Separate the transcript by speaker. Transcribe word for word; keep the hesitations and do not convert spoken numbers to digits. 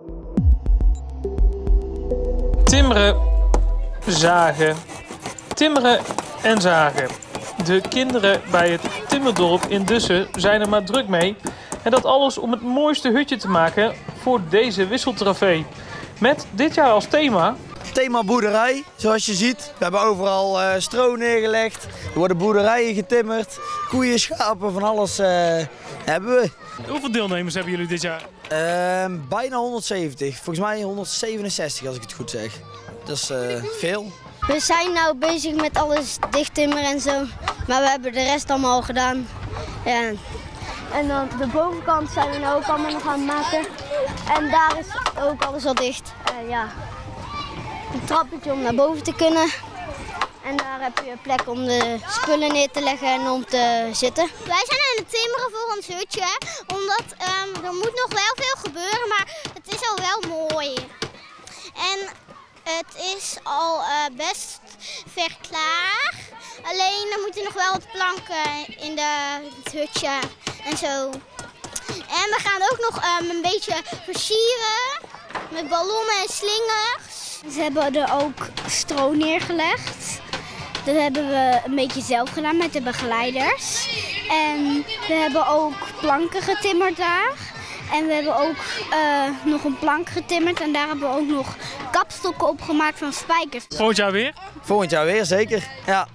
Speaker 1: Timmeren, zagen, timmeren en zagen. De kinderen bij het Timmerdorp in Dussen zijn er maar druk mee. En dat alles om het mooiste hutje te maken voor deze wisseltrofee. Met dit jaar als thema...
Speaker 2: Thema boerderij, zoals je ziet. We hebben overal uh, stro neergelegd. Er worden boerderijen getimmerd. Koeien, schapen, van alles uh, hebben we.
Speaker 1: Hoeveel deelnemers hebben jullie dit jaar?
Speaker 2: Uh, bijna honderdzeventig. Volgens mij honderdzevenenzestig als ik het goed zeg. Dat is uh, veel.
Speaker 3: We zijn nou bezig met alles dichttimmeren en zo. Maar we hebben de rest allemaal al gedaan. Ja. En dan de bovenkant zijn we nou ook allemaal nog aan het maken. En daar is ook alles al dicht. Uh, ja. Een trappetje om naar boven te kunnen. En daar heb je een plek om de spullen neer te leggen en om te zitten.
Speaker 4: Wij zijn aan het timmeren voor ons hutje. Omdat um, er moet nog wel veel gebeuren, maar het is al wel mooi. En het is al uh, best ver klaar. Alleen er moeten nog wel wat planken in de, het hutje en zo. En we gaan ook nog um, een beetje versieren met ballonnen en slingers.
Speaker 3: Ze hebben er ook stro neergelegd. Dat hebben we een beetje zelf gedaan met de begeleiders. En we hebben ook planken getimmerd daar. En we hebben ook uh, nog een plank getimmerd en daar hebben we ook nog kapstokken op gemaakt van spijkers.
Speaker 1: Volgend jaar weer?
Speaker 2: Volgend jaar weer, zeker. Ja.